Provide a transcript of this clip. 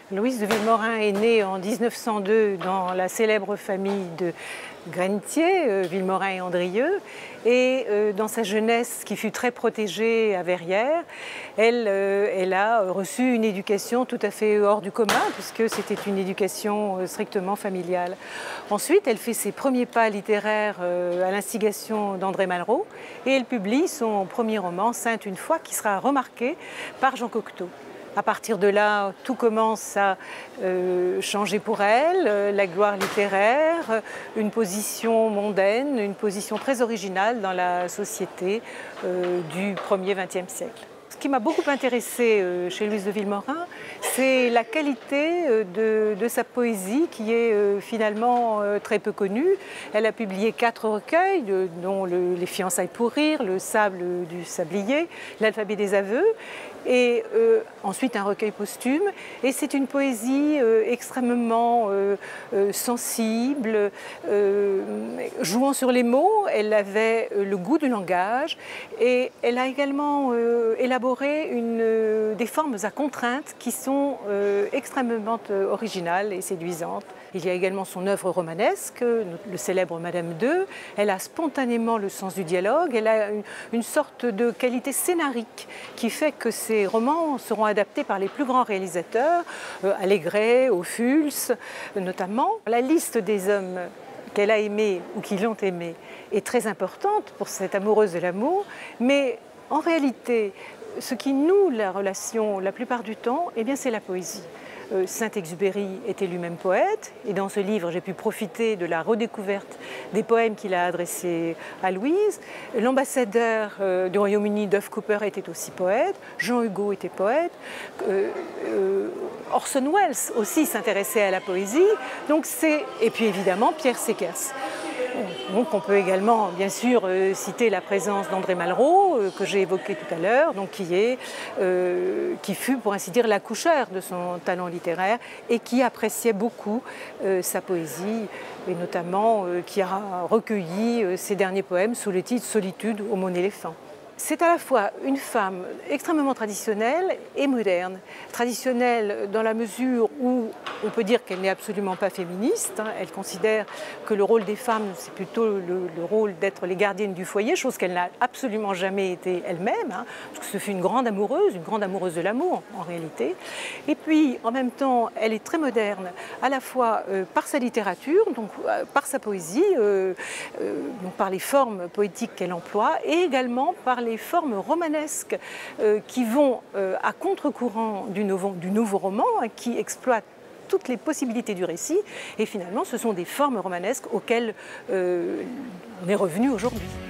Louise de Villemorin est née en 1902 dans la célèbre famille de Grenetier, Villemorin et Andrieux. Et dans sa jeunesse, qui fut très protégée à Verrières, elle a reçu une éducation tout à fait hors du commun, puisque c'était une éducation strictement familiale. Ensuite, elle fait ses premiers pas littéraires à l'instigation d'André Malraux, et elle publie son premier roman, Sainte une fois, qui sera remarqué par Jean Cocteau. À partir de là, tout commence à changer pour elle, la gloire littéraire, une position mondaine, une position très originale dans la société du 1er XXe siècle. Ce qui m'a beaucoup intéressée chez Louise de Villemorin, c'est la qualité de sa poésie qui est finalement très peu connue. Elle a publié 4 recueils, dont Les fiançailles pour rire, Le sable du sablier, L'alphabet des aveux, et ensuite un recueil posthume. Et c'est une poésie extrêmement sensible, jouant sur les mots. Elle avait le goût du langage et elle a également élaboré des formes à contraintes qui sont extrêmement originales et séduisantes. Il y a également son œuvre romanesque, le célèbre Madame II. Elle a spontanément le sens du dialogue. Elle a une sorte de qualité scénarique qui fait que ses romans seront adaptés par les plus grands réalisateurs, Allégret, Ophuls notamment. La liste des hommes qu'elle a aimés ou qui l'ont aimée est très importante pour cette amoureuse de l'amour, mais en réalité, ce qui noue la relation la plupart du temps, eh bien, c'est la poésie. Saint-Exupéry était lui-même poète, et dans ce livre, j'ai pu profiter de la redécouverte des poèmes qu'il a adressés à Louise. L'ambassadeur du Royaume-Uni, Duff Cooper, était aussi poète. Jean Hugo était poète. Orson Welles aussi s'intéressait à la poésie. Et puis évidemment, Pierre Séquers. Donc on peut également, bien sûr, citer la présence d'André Malraux, que j'ai évoqué tout à l'heure, qui fut, pour ainsi dire, l'accoucheur de son talent littéraire et qui appréciait beaucoup sa poésie, et notamment qui a recueilli ses derniers poèmes sous le titre « Solitude au mon éléphant ». C'est à la fois une femme extrêmement traditionnelle et moderne. Traditionnelle dans la mesure où on peut dire qu'elle n'est absolument pas féministe. Elle considère que le rôle des femmes, c'est plutôt le rôle d'être les gardiennes du foyer, chose qu'elle n'a absolument jamais été elle-même, parce que ce fut une grande amoureuse de l'amour en réalité. Et puis en même temps, elle est très moderne, à la fois par sa littérature, donc par sa poésie, donc par les formes poétiques qu'elle emploie, et également par les formes romanesques qui vont à contre-courant du nouveau roman, qui exploitent toutes les possibilités du récit. Et finalement, ce sont des formes romanesques auxquelles on est revenu aujourd'hui.